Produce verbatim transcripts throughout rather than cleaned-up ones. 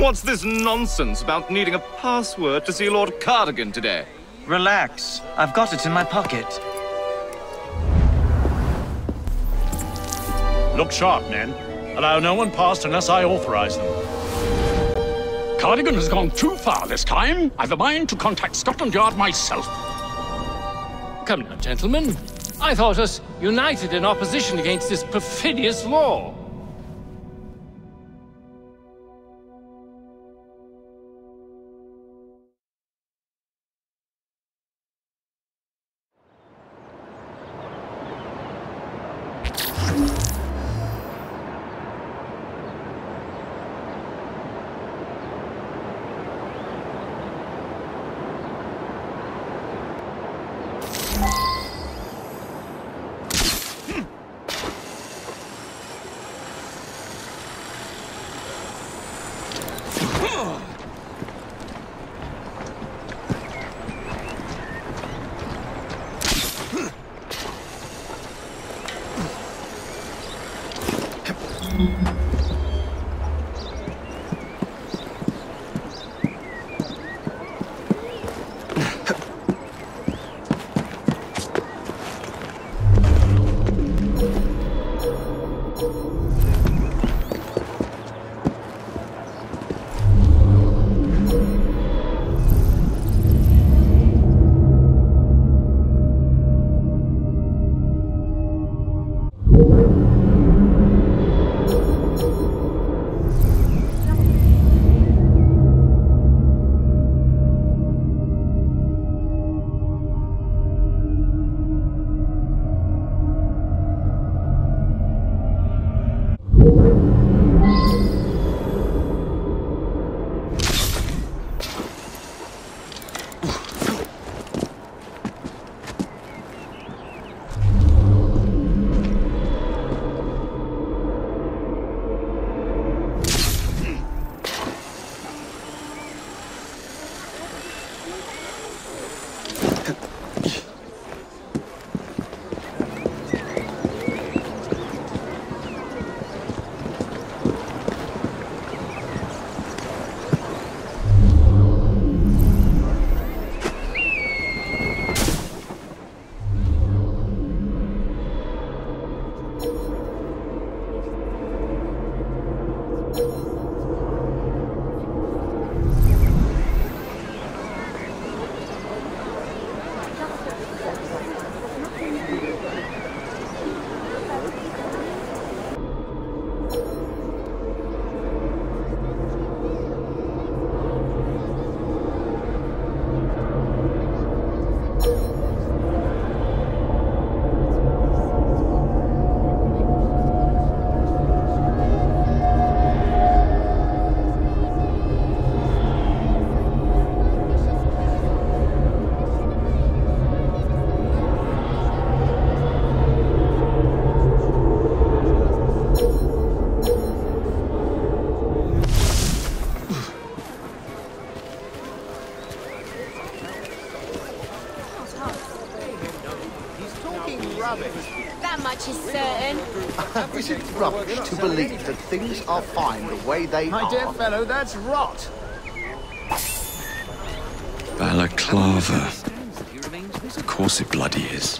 What's this nonsense about needing a password to see Lord Cardigan today? Relax. I've got it in my pocket. Look sharp, men. Allow no one past unless I authorize them. Cardigan has gone too far this time. I've a mind to contact Scotland Yard myself. Come now, gentlemen. I thought us united in opposition against this perfidious law. That much is certain. Is it rubbish to believe that things are fine the way they My are? My dear fellow, that's rot. Balaclava. Of course it bloody is.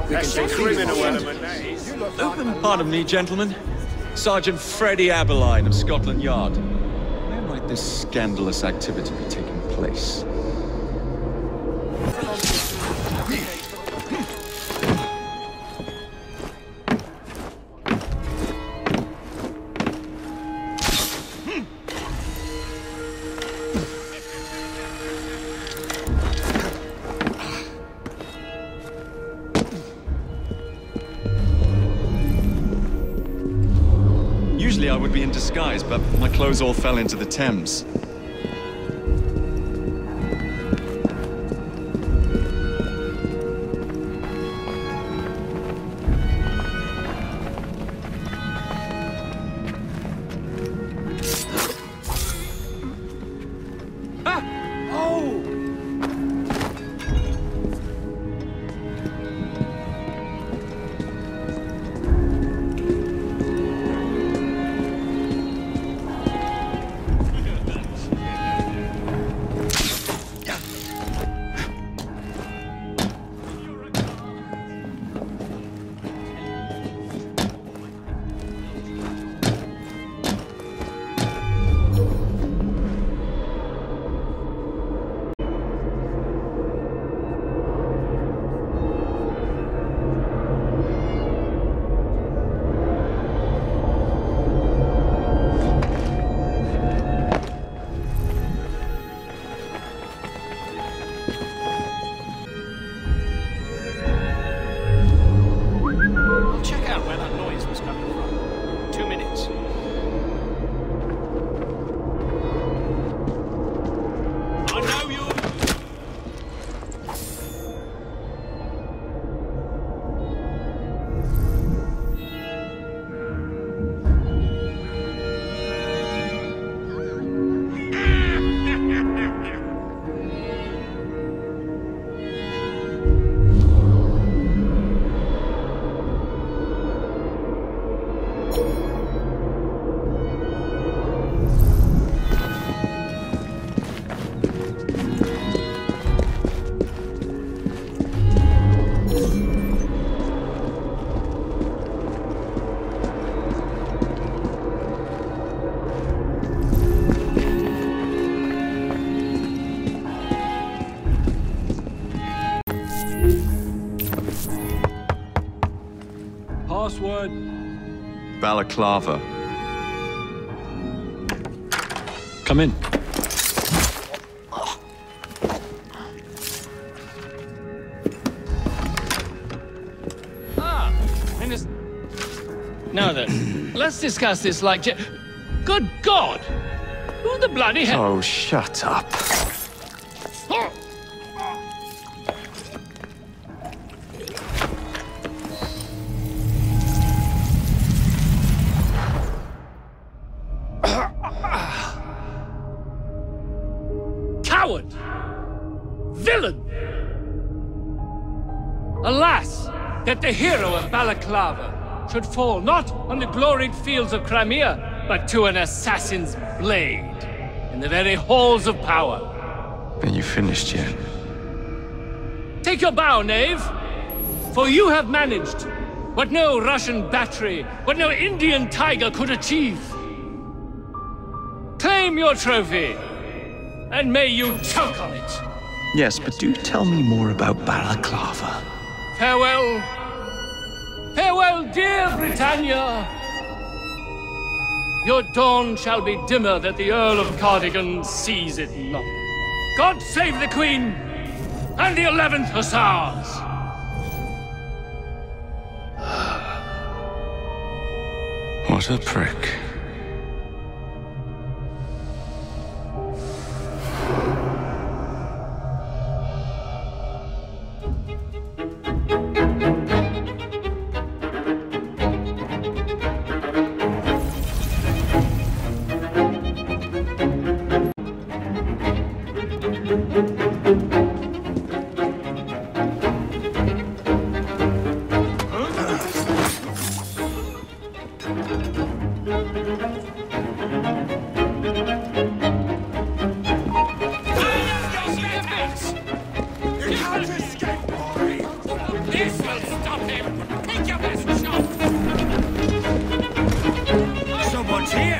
That's a criminal element. Pardon me, gentlemen. Sergeant Freddie Aberline of Scotland Yard. Where might this scandalous activity be taking place? Usually I would be in disguise, but my clothes all fell into the Thames. Password? Balaclava. Come in. Ah, Minister. Now then, let's discuss this like... Je Good God! Who the bloody hell... Oh, shut up. Coward! Villain! Alas, that the hero of Balaclava should fall not on the gloried fields of Crimea, but to an assassin's blade in the very halls of power. Are you finished yet? Take your bow, knave, for you have managed what no Russian battery, what no Indian tiger could achieve. Claim your trophy, and may you choke on it. Yes, but do tell me more about Balaclava. Farewell. Farewell, dear Britannia. Your dawn shall be dimmer that the Earl of Cardigan sees it not. God save the Queen and the eleventh Hussars! What a prick. Stop him! Take your best shot! Someone's here!